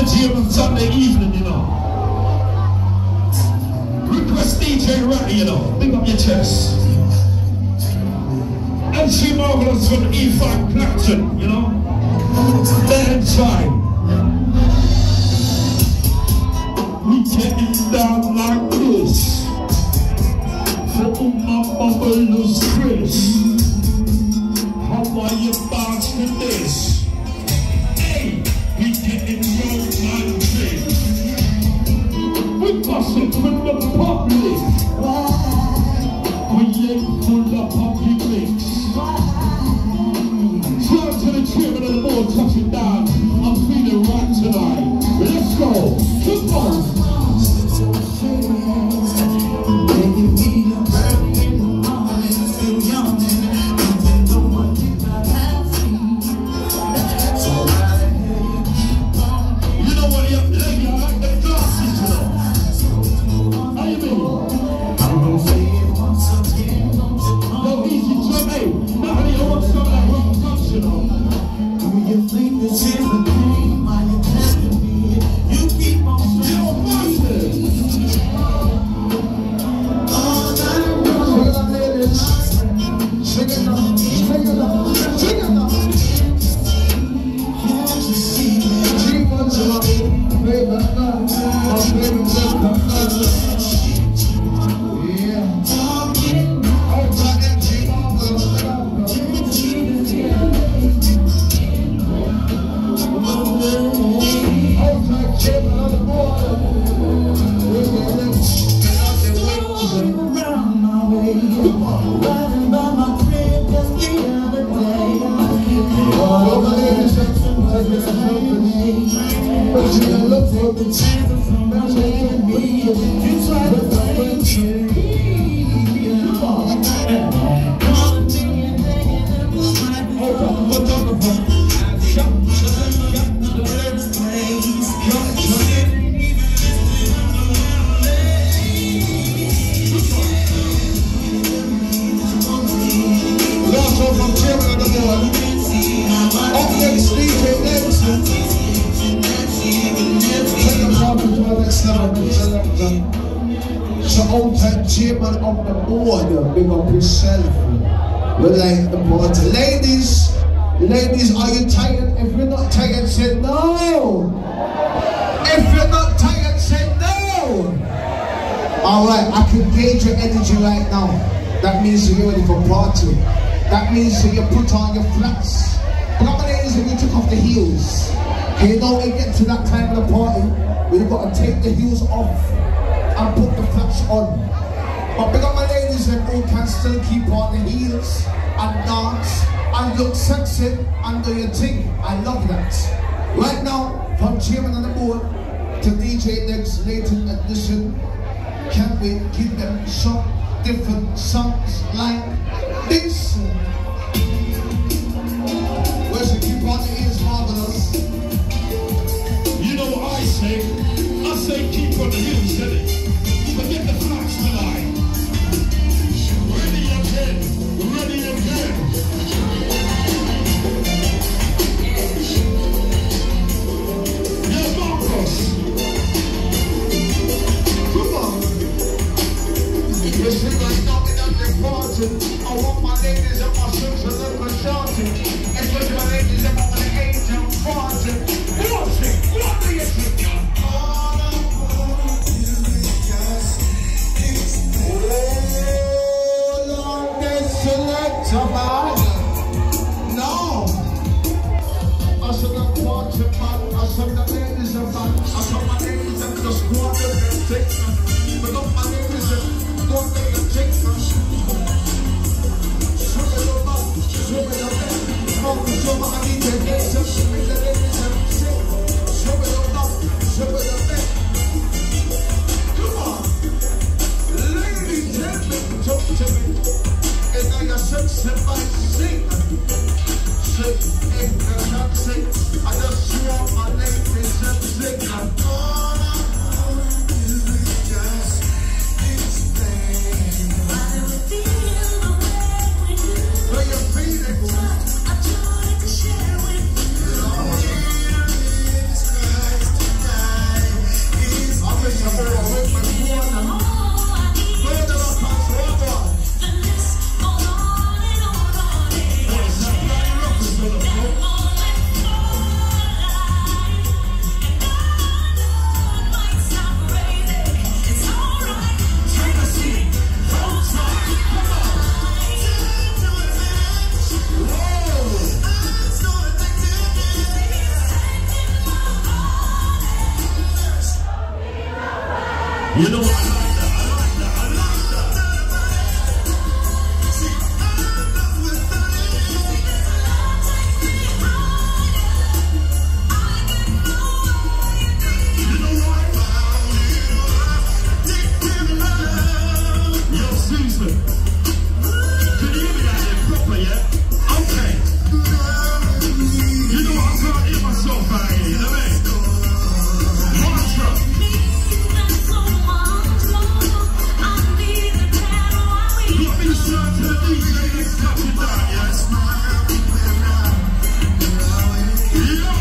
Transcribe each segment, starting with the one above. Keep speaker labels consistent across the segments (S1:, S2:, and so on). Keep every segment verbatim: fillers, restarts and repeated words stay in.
S1: gym on Sunday evening, you know. Request D J Ratty, you know. Big up your chest. M C Marvelous from E five Clapton, you know. Then try. We getting down like this. For my bubbles Chris. How are you bounce to this? Hey, we getting road like this. We gossip with the public. We ain't full of public links. Turn to the chairman of the board, touch it down. I'm feeling right tonight. Let's go. Come on.
S2: So old-time chairman of the board, big up yourself. We like the party. Ladies, ladies, are you tired? If you're not tired, say no. If you're not tired, say no. Alright, I can gauge your energy right now. That means you're ready for party. That means you put on your flats. But ladies, if you took off the heels, you know when you get to that time of the party, we've got to take the heels off and put the flats on. But big up my ladies that all can still keep on the heels and dance and look sexy and do your thing. I love that. Right now, from chairman on the board to D J Next latest edition, can we give them some different songs like this? Where's the keep on the ears marvelous?
S1: You know what I say? I say keep on the heels, steady. Forget the flats tonight. Ready again, ready again. Yeah, Marcos. Come on. You see my knocking at the party. I want my ladies and my sons to look for shouting. Especially my ladies and my angel party. What's it? What do you think?
S2: No, I said the party man, I said the ladies are bad, I said my ladies and the squad of them take, but not my ladies and don't make a take. Swim it over, swim it over, come to show my I need to get some, make the ladies and sing, swim it over, swim it over. Come on, ladies, gentlemen, talk to me. And now you're sexy by sing. Sing, ain't the taxi. I just want my ladies and sing. All I want is just explain. Why we feel the way we do. Where you feeling? I tried to share with you. Lord, Jesus Christ.
S3: You know what? I like that. I like that. I like that. You know what? Yo, Susan. Can you hear me out there proper, yeah? Okay. You know what? I can't hear myself out here, you know what I mean? Mantra. Got me signed to the D J, let's touch it down, yes? Yo!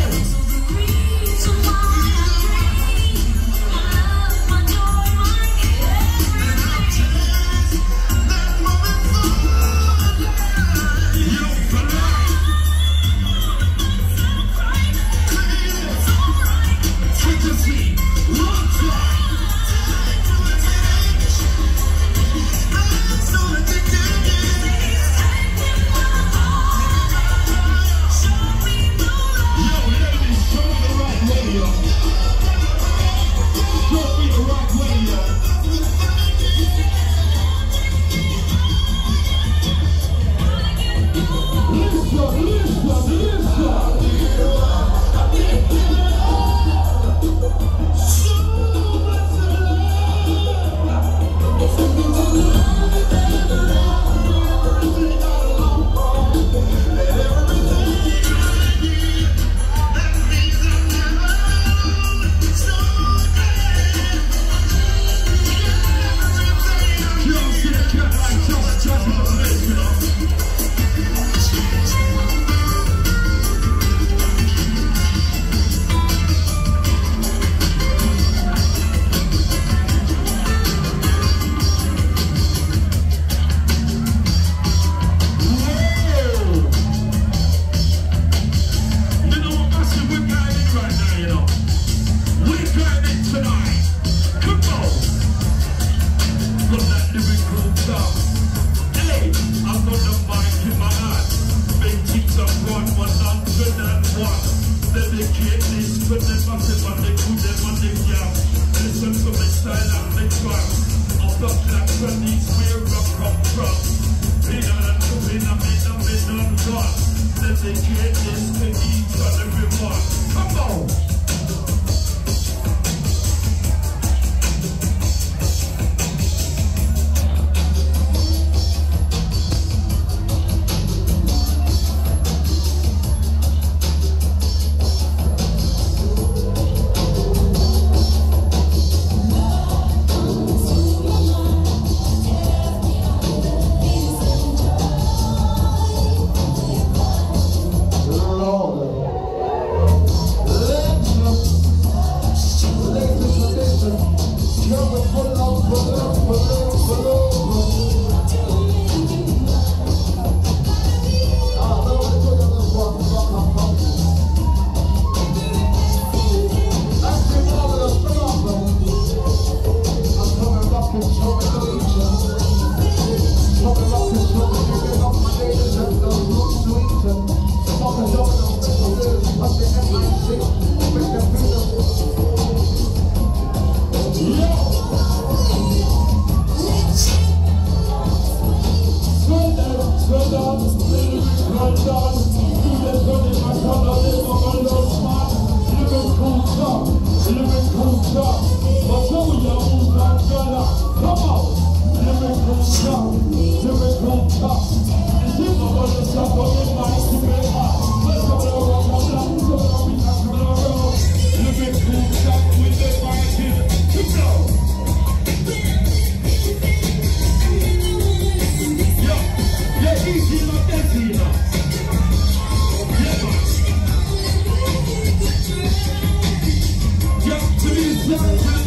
S1: Yeah.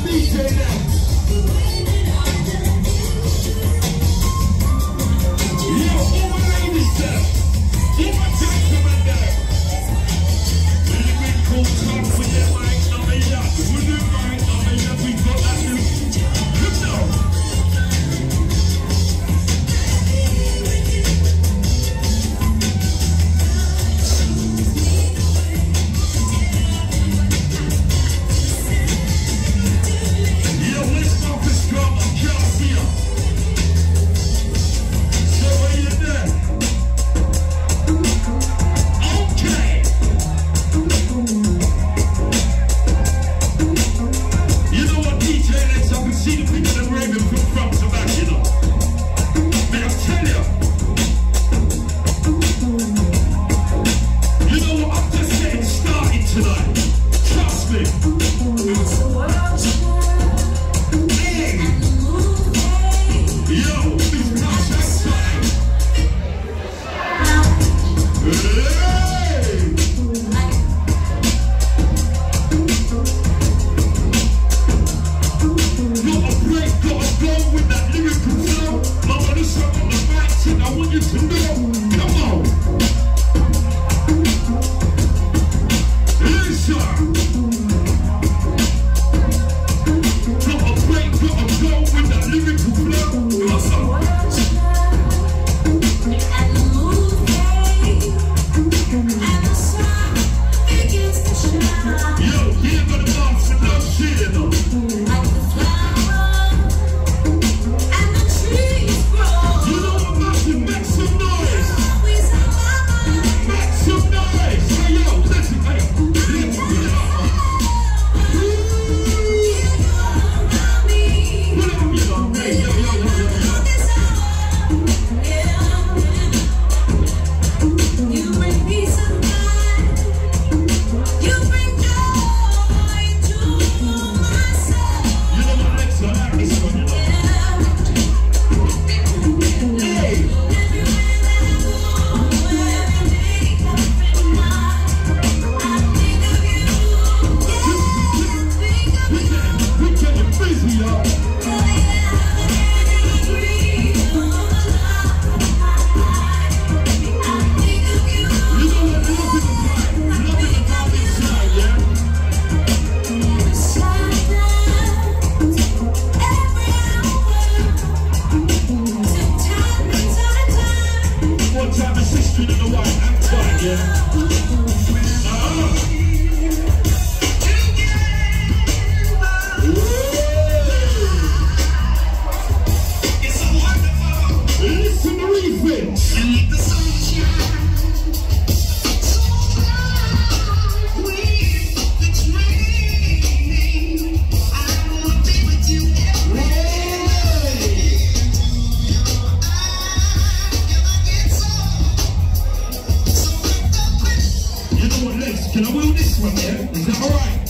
S3: Can I will this one, yeah? Is that alright?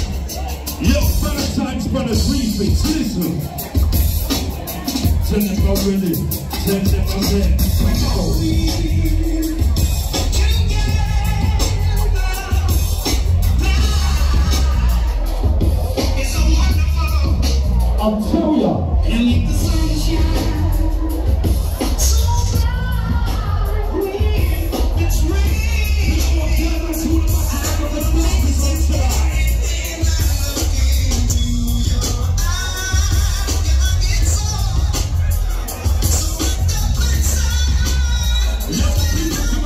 S3: Yo, Valentine's Brothers remix, listen. Tell them I'm ready. Tell them I'm there.
S2: I'll tell ya.
S1: You need the sunshine.
S3: Let's